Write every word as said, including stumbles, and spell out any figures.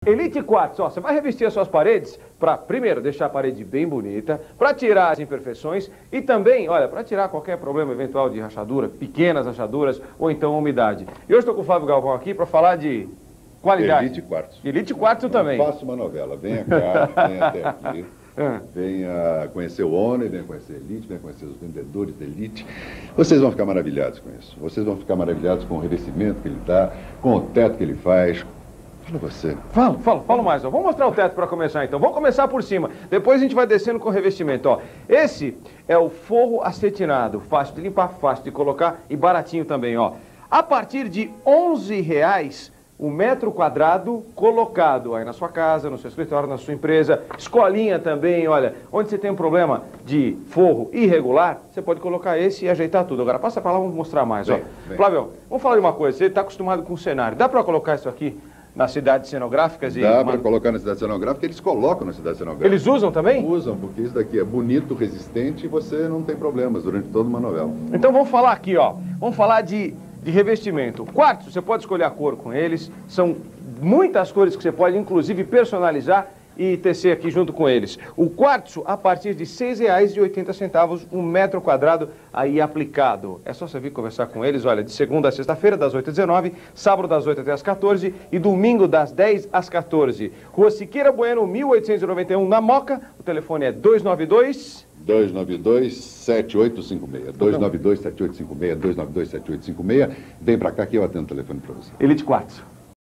Elite Quartzo, ó, você vai revestir as suas paredes para, primeiro, deixar a parede bem bonita, para tirar as imperfeições e também, olha, para tirar qualquer problema eventual de rachadura, pequenas rachaduras ou então umidade. E hoje estou com o Flávio Galvão aqui para falar de qualidade. Elite Quartzo. Elite Quartzo também. Faça uma novela, venha cá, venha até aqui. Venha conhecer o Honor, venha conhecer a Elite, venha conhecer os vendedores da Elite. Vocês vão ficar maravilhados com isso. Vocês vão ficar maravilhados com o revestimento que ele dá, com o teto que ele faz. Fala você. Fala, fala, fala mais. Ó. Vamos mostrar o teto para começar então. Vamos começar por cima. Depois a gente vai descendo com o revestimento. Ó. Esse é o forro acetinado. Fácil de limpar, fácil de colocar e baratinho também. Ó. A partir de onze reais o metro quadrado colocado aí na sua casa, no seu escritório, na sua empresa, escolinha também, olha, onde você tem um problema de forro irregular, você pode colocar esse e ajeitar tudo. Agora passa para lá, vamos mostrar mais. Bem, ó. Bem. Flávio, vamos falar de uma coisa, você está acostumado com o cenário, dá para colocar isso aqui nas cidades cenográficas? E dá uma... para colocar na cidade cenográfica, eles colocam na cidade cenográfica. Eles usam também? Usam, porque isso daqui é bonito, resistente e você não tem problemas durante toda uma novela. Então vamos falar aqui, ó, vamos falar de... de revestimento. Quartzo, você pode escolher a cor com eles, são muitas cores que você pode inclusive personalizar e tecer aqui junto com eles. O quartzo a partir de seis reais e oitenta centavos um metro quadrado aí aplicado. É só você vir conversar com eles, olha, de segunda a sexta-feira das oito às dezenove, sábado das oito até às quatorze e domingo das dez às quatorze. Rua Siqueira Bueno, mil oitocentos e noventa e um, na Moca, o telefone é dois nove dois... dois nove dois, sete oito cinco seis. dois nove dois, sete oito cinco seis, dois nove dois, sete oito cinco seis. Vem pra cá que eu atendo o telefone pra você. Elite Quartzo.